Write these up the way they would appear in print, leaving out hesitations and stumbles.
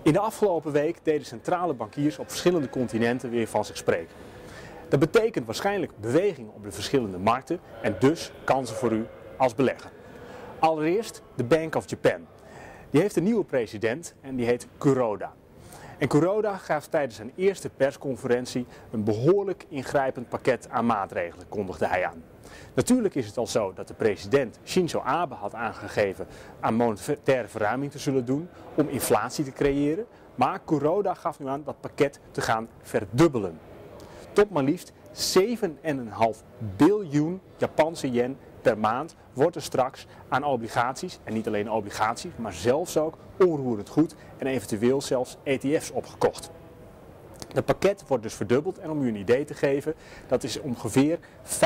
In de afgelopen week deden centrale bankiers op verschillende continenten weer van zich spreken. Dat betekent waarschijnlijk beweging op de verschillende markten en dus kansen voor u als belegger. Allereerst de Bank of Japan. Die heeft een nieuwe president en die heet Kuroda. En Kuroda gaf tijdens zijn eerste persconferentie een behoorlijk ingrijpend pakket aan maatregelen, kondigde hij aan. Natuurlijk is het al zo dat de president Shinzo Abe had aangegeven aan monetaire verruiming te zullen doen om inflatie te creëren, maar Kuroda gaf nu aan dat pakket te gaan verdubbelen. Tot maar liefst 7,5 biljoen Japanse yen per maand wordt er straks aan obligaties, en niet alleen obligaties, maar zelfs ook onroerend goed en eventueel zelfs ETF's opgekocht. Het pakket wordt dus verdubbeld en om u een idee te geven, dat is ongeveer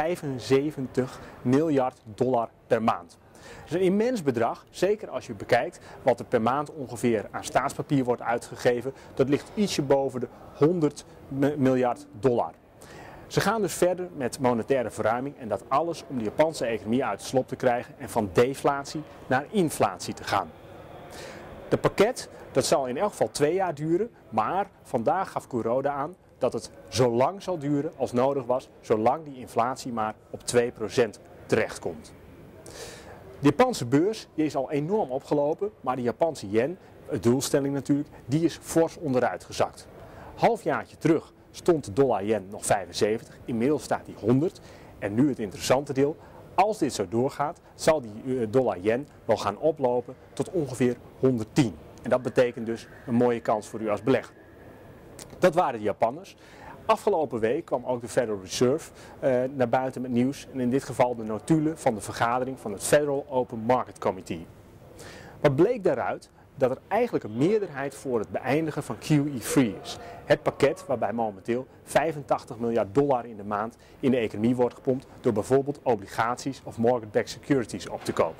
75 miljard dollar per maand. Dat is een immens bedrag, zeker als je bekijkt wat er per maand ongeveer aan staatspapier wordt uitgegeven. Dat ligt ietsje boven de 100 miljard dollar. Ze gaan dus verder met monetaire verruiming en dat alles om de Japanse economie uit de slop te krijgen en van deflatie naar inflatie te gaan. Het pakket dat zal in elk geval 2 jaar duren, maar vandaag gaf Kuroda aan dat het zo lang zal duren als nodig was, zolang die inflatie maar op 2% terechtkomt. De Japanse beurs die is al enorm opgelopen, maar de Japanse yen, de doelstelling natuurlijk, die is fors onderuit gezakt. Halfjaartje terug stond de dollar-yen nog 75, inmiddels staat die 100. En nu het interessante deel, als dit zo doorgaat, zal die dollar-yen wel gaan oplopen tot ongeveer 110. En dat betekent dus een mooie kans voor u als belegger. Dat waren de Japanners. Afgelopen week kwam ook de Federal Reserve naar buiten met nieuws. En in dit geval de notulen van de vergadering van het Federal Open Market Committee. Wat bleek daaruit? Dat er eigenlijk een meerderheid voor het beëindigen van QE3 is. Het pakket waarbij momenteel 85 miljard dollar in de maand in de economie wordt gepompt door bijvoorbeeld obligaties of mortgage-backed securities op te kopen.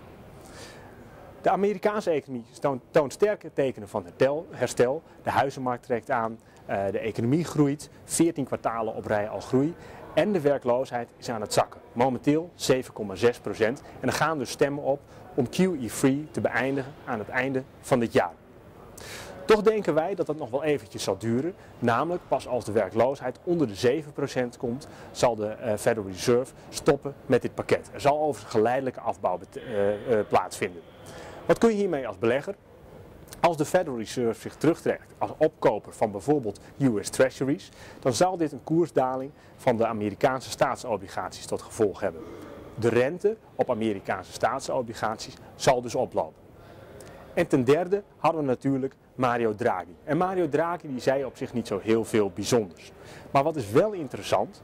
De Amerikaanse economie toont sterke tekenen van herstel. De huizenmarkt trekt aan, de economie groeit, 14 kwartalen op rij al groei. En de werkloosheid is aan het zakken. Momenteel 7,6%. En er gaan dus stemmen op om QE3 te beëindigen aan het einde van dit jaar. Toch denken wij dat dat nog wel eventjes zal duren. Namelijk pas als de werkloosheid onder de 7% komt, zal de Federal Reserve stoppen met dit pakket. Er zal overigens geleidelijke afbouw plaatsvinden. Wat kun je hiermee als belegger? Als de Federal Reserve zich terugtrekt als opkoper van bijvoorbeeld US Treasuries, dan zal dit een koersdaling van de Amerikaanse staatsobligaties tot gevolg hebben. De rente op Amerikaanse staatsobligaties zal dus oplopen. En ten derde hadden we natuurlijk Mario Draghi. En Mario Draghi die zei op zich niet zo heel veel bijzonders. Maar wat is wel interessant,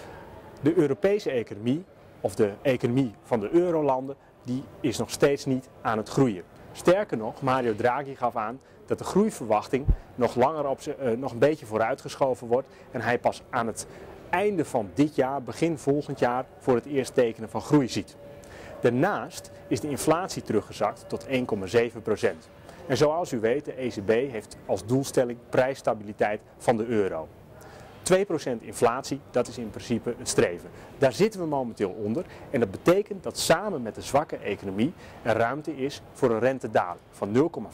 de Europese economie, of de economie van de eurolanden, die is nog steeds niet aan het groeien. Sterker nog, Mario Draghi gaf aan dat de groeiverwachting nog een beetje vooruitgeschoven wordt en hij pas aan het einde van dit jaar, begin volgend jaar, voor het eerst tekenen van groei ziet. Daarnaast is de inflatie teruggezakt tot 1,7%. En zoals u weet, de ECB heeft als doelstelling prijsstabiliteit van de euro. 2% inflatie, dat is in principe het streven. Daar zitten we momenteel onder en dat betekent dat samen met de zwakke economie er ruimte is voor een rentedaling van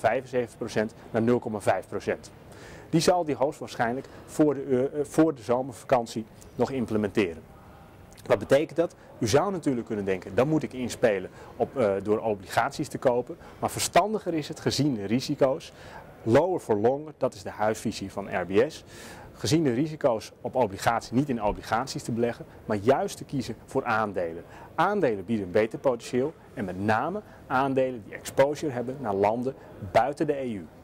0,75% naar 0,5%. Die zal die hoogstwaarschijnlijk voor de zomervakantie nog implementeren. Wat betekent dat? U zou natuurlijk kunnen denken, dan moet ik inspelen door obligaties te kopen. Maar verstandiger is het gezien de risico's. Lower for longer, dat is de huisvisie van RBS. Gezien de risico's op obligaties niet in obligaties te beleggen, maar juist te kiezen voor aandelen. Aandelen bieden een beter potentieel en met name aandelen die exposure hebben naar landen buiten de EU.